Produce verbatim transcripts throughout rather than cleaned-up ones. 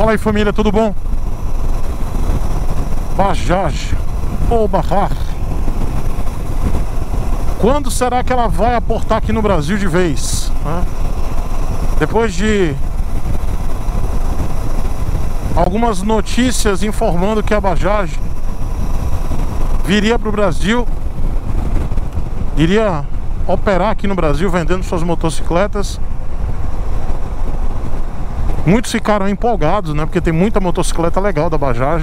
Fala aí, família, tudo bom? Bajaj ou Bajaj, quando será que ela vai aportar aqui no Brasil de vez, né? Depois de algumas notícias informando que a Bajaj viria para o Brasil, iria operar aqui no Brasil vendendo suas motocicletas. Muitos ficaram empolgados, né? Porque tem muita motocicleta legal da Bajaj.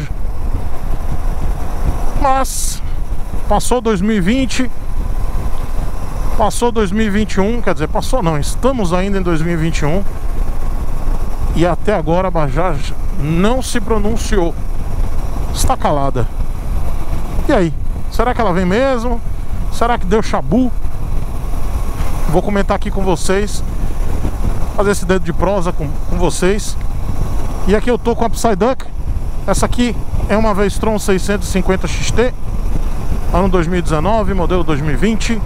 Mas passou dois mil e vinte, passou dois mil e vinte e um, quer dizer, passou não, estamos ainda em dois mil e vinte e um e até agora a Bajaj não se pronunciou. Está calada. E aí? Será que ela vem mesmo? Será que deu chabu? Vou comentar aqui com vocês, fazer esse dedo de prosa com, com vocês. E aqui eu tô com a Psyduck. Essa aqui é uma V-Strom seiscentos e cinquenta X T, ano dois mil e dezenove, modelo dois mil e vinte.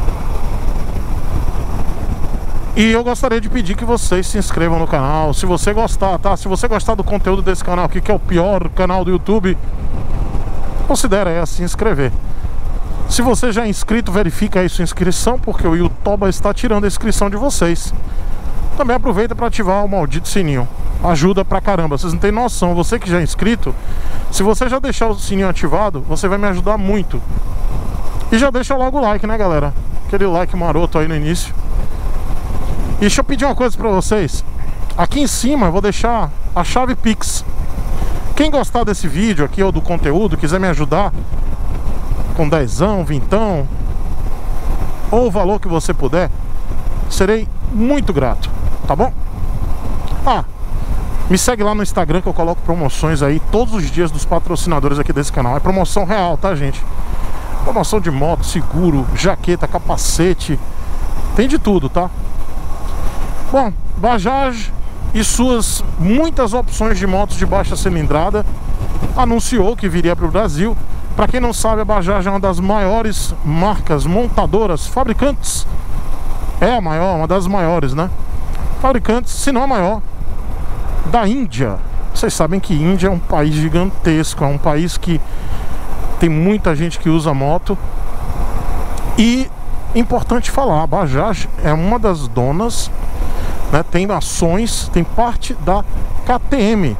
E eu gostaria de pedir que vocês se inscrevam no canal, se você gostar, tá? Se você gostar do conteúdo desse canal aqui, que é o pior canal do YouTube, considere aí se inscrever. Se você já é inscrito, verifica aí sua inscrição, porque o YouTube está tirando a inscrição de vocês. Também aproveita para ativar o maldito sininho. Ajuda pra caramba, vocês não tem noção. Você que já é inscrito, se você já deixar o sininho ativado, você vai me ajudar muito. E já deixa logo o like, né, galera? Aquele like maroto aí no início. E deixa eu pedir uma coisa pra vocês. Aqui em cima eu vou deixar a chave Pix. Quem gostar desse vídeo aqui ou do conteúdo, quiser me ajudar com dezão, vintão, ou o valor que você puder, serei muito grato, tá bom? Ah, me segue lá no Instagram, que eu coloco promoções aí todos os dias dos patrocinadores aqui desse canal. É promoção real, tá, gente? Promoção de moto, seguro, jaqueta, capacete, tem de tudo, tá? Bom, Bajaj e suas muitas opções de motos de baixa cilindrada anunciou que viria para o Brasil. Para quem não sabe, a Bajaj é uma das maiores marcas montadoras, fabricantes. É a maior, uma das maiores, né? Fabricantes, se não a maior, da Índia. Vocês sabem que Índia é um país gigantesco, é um país que tem muita gente que usa moto. E importante falar, a Bajaj é uma das donas, né, tem ações, tem parte da K T M.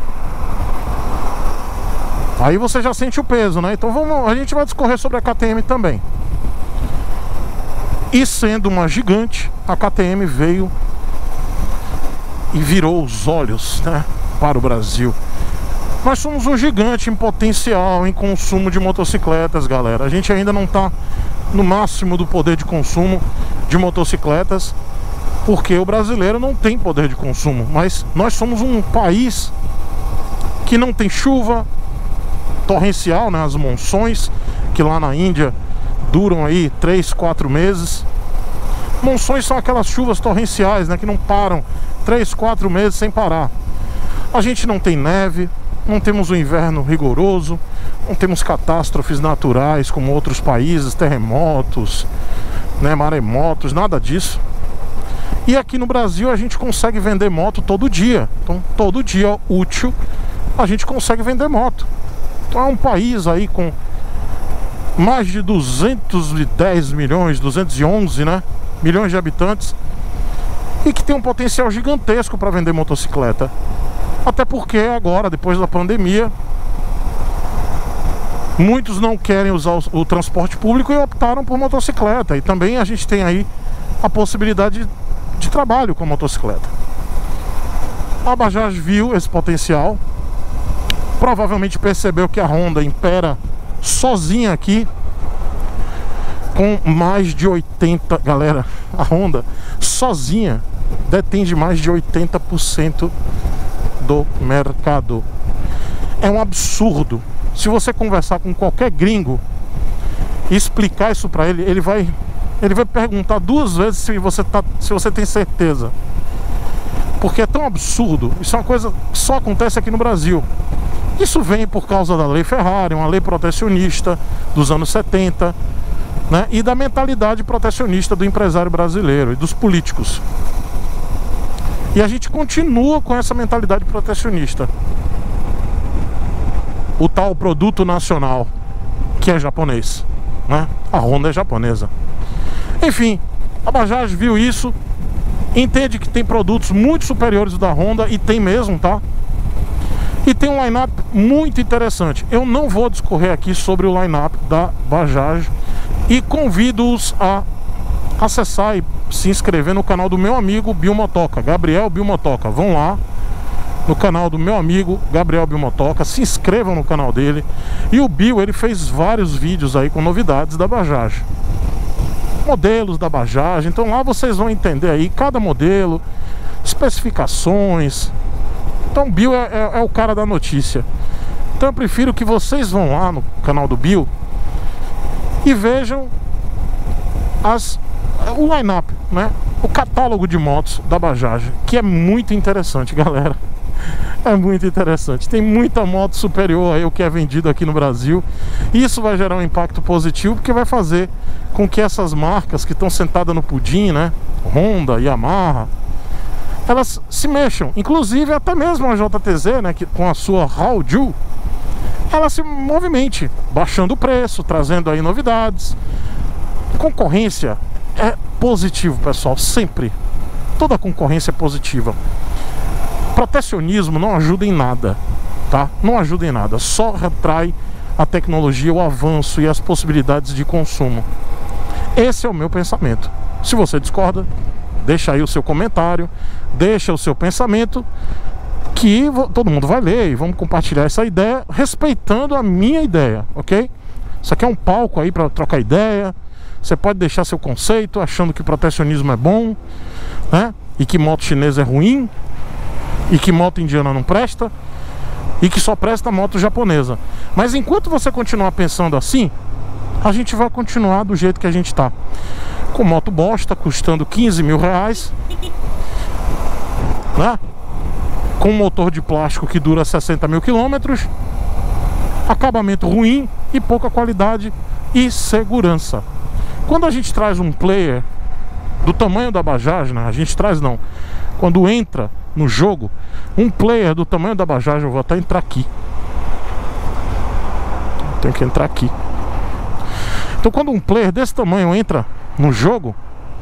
Aí você já sente o peso, né? Então vamos, a gente vai discorrer sobre a K T M também. E sendo uma gigante, a K T M veio e virou os olhos, né, para o Brasil. Nós somos um gigante em potencial, em consumo de motocicletas, galera. A gente ainda não está no máximo do poder de consumo de motocicletas, porque o brasileiro não tem poder de consumo. Mas nós somos um país que não tem chuva torrencial, né, as monções, que lá na Índia duram aí três, quatro meses. Monções são aquelas chuvas torrenciais, né, que não param três, quatro meses sem parar. A gente não tem neve, não temos um inverno rigoroso, não temos catástrofes naturais como outros países, terremotos, né, maremotos, nada disso. E aqui no Brasil a gente consegue vender moto todo dia. Então todo dia útil a gente consegue vender moto. Então é um país aí com mais de duzentos e dez milhões, duzentos e onze, né, milhões de habitantes, e que tem um potencial gigantesco para vender motocicleta. Até porque agora, depois da pandemia, muitos não querem usar o, o transporte público e optaram por motocicleta. E também a gente tem aí a possibilidade de, de trabalho com a motocicleta. A Bajaj viu esse potencial, provavelmente percebeu que a Honda impera sozinha aqui, com mais de oitenta, galera, a Honda sozinha detém de mais de oitenta por cento do mercado. É um absurdo. Se você conversar com qualquer gringo e explicar isso pra ele, ele vai ele vai perguntar duas vezes se você tá, se você tem certeza. Porque é tão absurdo. Isso é uma coisa que só acontece aqui no Brasil. Isso vem por causa da lei Ferrari, uma lei protecionista dos anos setenta, né, e da mentalidade protecionista do empresário brasileiro e dos políticos. E a gente continua com essa mentalidade protecionista. o tal produto nacional, que é japonês, né? A Honda é japonesa. Enfim, a Bajaj viu isso, entende que tem produtos muito superiores da Honda, e tem mesmo, tá? E tem um line-up muito interessante. Eu não vou discorrer aqui sobre o line-up da Bajaj, e convido-os a acessar e se inscrever no canal do meu amigo Bill Motoca, Gabriel Bill Motoca. Vão lá no canal do meu amigo Gabriel Bill Motoca, se inscrevam no canal dele. E o Bill, ele fez vários vídeos aí com novidades da Bajaj, modelos da Bajaj. Então lá vocês vão entender aí cada modelo, especificações. Então Bill é, é, é o cara da notícia. Então eu prefiro que vocês vão lá no canal do Bill e vejam as, o line-up, né? O catálogo de motos da Bajaj, que é muito interessante, galera. É muito interessante. Tem muita moto superior aí ao que é vendido aqui no Brasil. Isso vai gerar um impacto positivo, porque vai fazer com que essas marcas que estão sentadas no pudim, né? Honda, Yamaha, elas se mexam. Inclusive até mesmo a J T Z, né? Que, com a sua Hauju, ela se movimente, baixando o preço, trazendo aí novidades. Concorrência é positivo, pessoal, sempre. Toda concorrência é positiva. Protecionismo não ajuda em nada, tá? Não ajuda em nada, só retrai a tecnologia, o avanço e as possibilidades de consumo. Esse é o meu pensamento. Se você discorda, deixa aí o seu comentário, deixa o seu pensamento, que todo mundo vai ler e vamos compartilhar essa ideia, respeitando a minha ideia, ok? Isso aqui é um palco aí para trocar ideia. Você pode deixar seu conceito, achando que protecionismo é bom, né? E que moto chinesa é ruim, e que moto indiana não presta, e que só presta moto japonesa. Mas enquanto você continuar pensando assim, a gente vai continuar do jeito que a gente tá, com moto bosta, custando quinze mil reais, né? Com um motor de plástico que dura sessenta mil quilômetros, acabamento ruim e pouca qualidade e segurança. Quando a gente traz um player do tamanho da Bajaj, né? A gente traz não, quando entra no jogo um player do tamanho da Bajaj, eu vou até entrar aqui, tenho que entrar aqui. Então quando um player desse tamanho entra no jogo,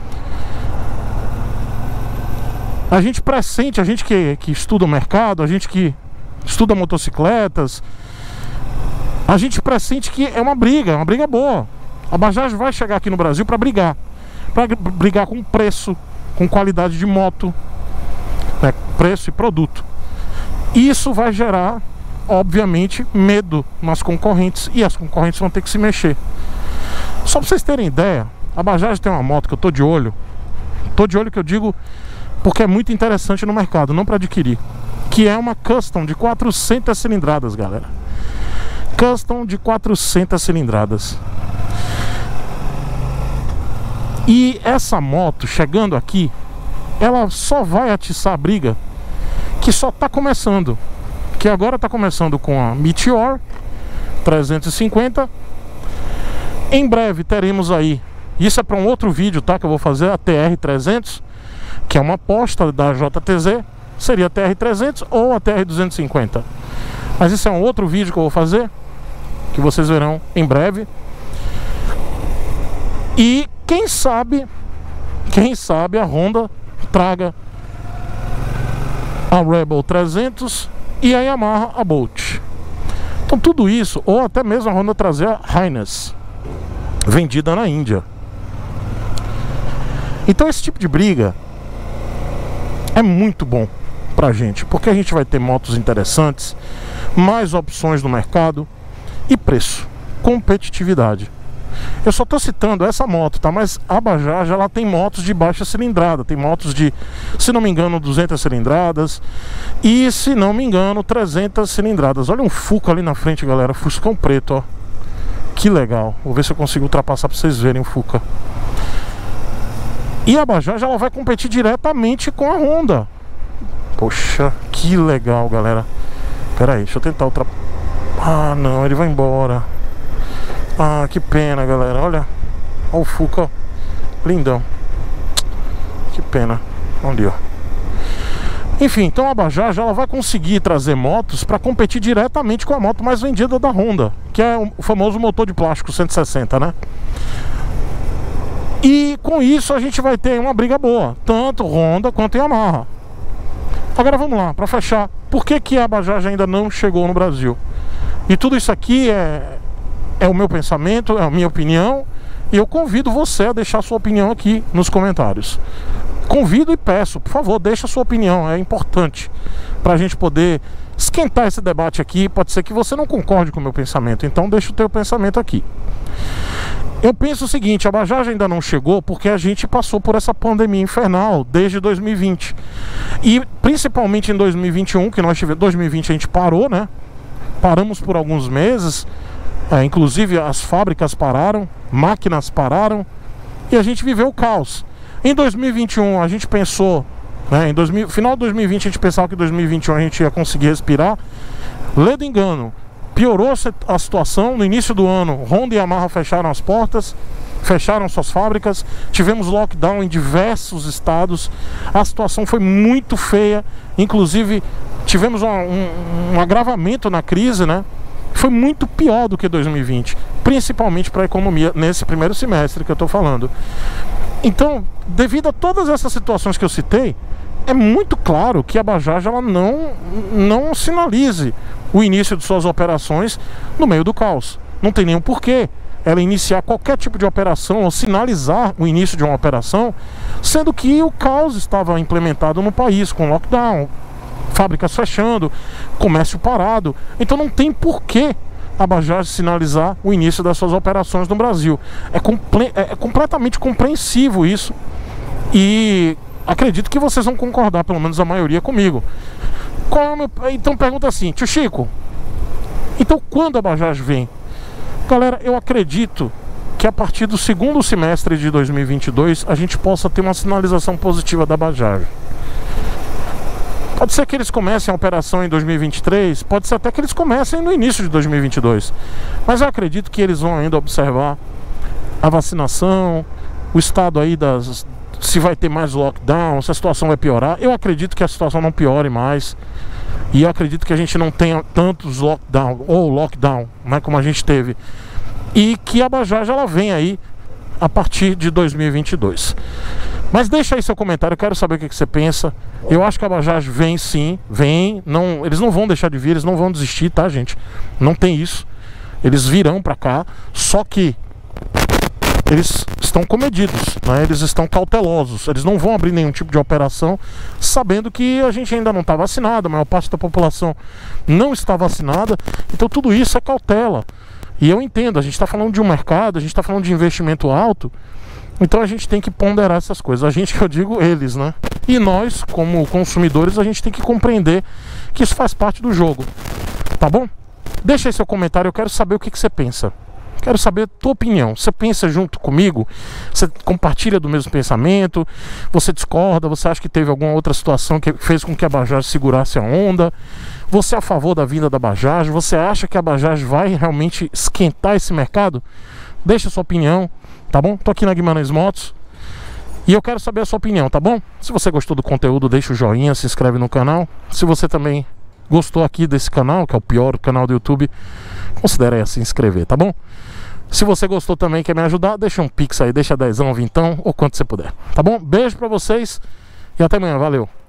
a gente pressente, a gente que, que estuda o mercado, a gente que estuda motocicletas, a gente pressente que é uma briga, uma briga boa. A Bajaj vai chegar aqui no Brasil para brigar, para brigar com preço, com qualidade de moto, né? Preço e produto. Isso vai gerar, obviamente, medo nas concorrentes, e as concorrentes vão ter que se mexer. Só para vocês terem ideia, a Bajaj tem uma moto que eu tô de olho, tô de olho que eu digo porque é muito interessante no mercado, não para adquirir, que é uma Custom de quatrocentas cilindradas, galera. Custom de quatrocentas cilindradas. E essa moto chegando aqui, ela só vai atiçar a briga que só tá começando, que agora tá começando com a Meteor trezentos e cinquenta. Em breve teremos aí, isso é para um outro vídeo, tá, que eu vou fazer, a T R trezentos, que é uma aposta da J T Z, seria a T R trezentos ou a T R duzentos e cinquenta. Mas isso é um outro vídeo que eu vou fazer, que vocês verão em breve. E quem sabe, quem sabe a Honda traga a Rebel trezentos e a Yamaha a Bolt. Então tudo isso, ou até mesmo a Honda trazer a Highness, vendida na Índia. Então esse tipo de briga é muito bom pra gente, porque a gente vai ter motos interessantes, mais opções no mercado e preço, competitividade. Eu só tô citando essa moto, tá? Mas a Bajaj, ela tem motos de baixa cilindrada, tem motos de, se não me engano, duzentas cilindradas e, se não me engano, trezentas cilindradas. Olha um Fuca ali na frente, galera, Fuscão preto, ó. Que legal. Vou ver se eu consigo ultrapassar pra vocês verem o Fuca. E a Bajaj, ela vai competir diretamente com a Honda. Poxa, que legal, galera. Pera aí, deixa eu tentar ultrapassar. Ah, não, ele vai embora. Ah, que pena, galera. Olha, olha o Fuca, ó. Lindão. Que pena. Ali, ó. Enfim, então a Bajaj ela vai conseguir trazer motos para competir diretamente com a moto mais vendida da Honda, que é o famoso motor de plástico cento e sessenta, né? E com isso a gente vai ter uma briga boa, tanto Honda quanto Yamaha. Agora vamos lá, para fechar, por que que a Bajaj ainda não chegou no Brasil? E tudo isso aqui é, é o meu pensamento, é a minha opinião, e eu convido você a deixar sua opinião aqui nos comentários. Convido e peço, por favor, deixa a sua opinião, é importante para a gente poder esquentar esse debate aqui. Pode ser que você não concorde com o meu pensamento, então deixa o teu pensamento aqui. Eu penso o seguinte, a Bajaj ainda não chegou porque a gente passou por essa pandemia infernal desde dois mil e vinte. E principalmente em dois mil e vinte e um, que nós tivemos, dois mil e vinte a gente parou, né? Paramos por alguns meses, é, inclusive as fábricas pararam, máquinas pararam e a gente viveu o caos. Em dois mil e vinte e um a gente pensou, né, em dois mil, final de dois mil e vinte a gente pensava que em dois mil e vinte e um a gente ia conseguir respirar. Ledo engano. Piorou a situação. No início do ano, Honda e Yamaha fecharam as portas, fecharam suas fábricas, tivemos lockdown em diversos estados, a situação foi muito feia, inclusive tivemos um, um, um agravamento na crise, né? Foi muito pior do que dois mil e vinte, principalmente para a economia nesse primeiro semestre que eu estou falando. Então, devido a todas essas situações que eu citei, é muito claro que a Bajaj ela não, não sinalize o início de suas operações no meio do caos. Não tem nenhum porquê ela iniciar qualquer tipo de operação ou sinalizar o início de uma operação, sendo que o caos estava implementado no país, com lockdown, fábricas fechando, comércio parado. Então não tem porquê a Bajaj sinalizar o início das suas operações no Brasil. É, comple é completamente compreensivo isso, e acredito que vocês vão concordar, pelo menos a maioria, comigo. Qual é o meu... Então pergunta assim, tio Chico, então quando a Bajaj vem? Galera, eu acredito que a partir do segundo semestre de dois mil e vinte e dois a gente possa ter uma sinalização positiva da Bajaj. Pode ser que eles comecem a operação em dois mil e vinte e três, pode ser até que eles comecem no início de dois mil e vinte e dois, mas eu acredito que eles vão ainda observar a vacinação, o estado aí das... se vai ter mais lockdown, se a situação vai piorar. Eu acredito que a situação não piore mais, e eu acredito que a gente não tenha tantos lockdown ou lockdown, né, como a gente teve, e que a Bajaj ela vem aí a partir de dois mil e vinte e dois. Mas deixa aí seu comentário, eu quero saber o que, que você pensa. Eu acho que a Bajaj vem sim, vem, não, eles não vão deixar de vir, eles não vão desistir, tá, gente? Não tem isso. Eles virão pra cá, só que eles estão comedidos, né? Eles estão cautelosos, eles não vão abrir nenhum tipo de operação sabendo que a gente ainda não está vacinado, a maior parte da população não está vacinada, então tudo isso é cautela. E eu entendo, a gente está falando de um mercado, a gente está falando de investimento alto, então a gente tem que ponderar essas coisas. A gente, que eu digo, eles, né? E nós, como consumidores, a gente tem que compreender que isso faz parte do jogo, tá bom? Deixa aí seu comentário, eu quero saber o que, que você pensa. Quero saber a tua opinião. Você pensa junto comigo? Você compartilha do mesmo pensamento? Você discorda? Você acha que teve alguma outra situação que fez com que a Bajaj segurasse a onda? Você é a favor da vinda da Bajaj? Você acha que a Bajaj vai realmente esquentar esse mercado? Deixa a sua opinião, tá bom? Tô aqui na Guimarães Motos e eu quero saber a sua opinião, tá bom? Se você gostou do conteúdo, deixa o joinha, se inscreve no canal. Se você também gostou aqui desse canal, que é o pior canal do YouTube, considere se inscrever, tá bom? Se você gostou também, quer me ajudar, deixa um pix aí, deixa dezão, vintão, ou quanto você puder, tá bom? Beijo pra vocês e até amanhã, valeu!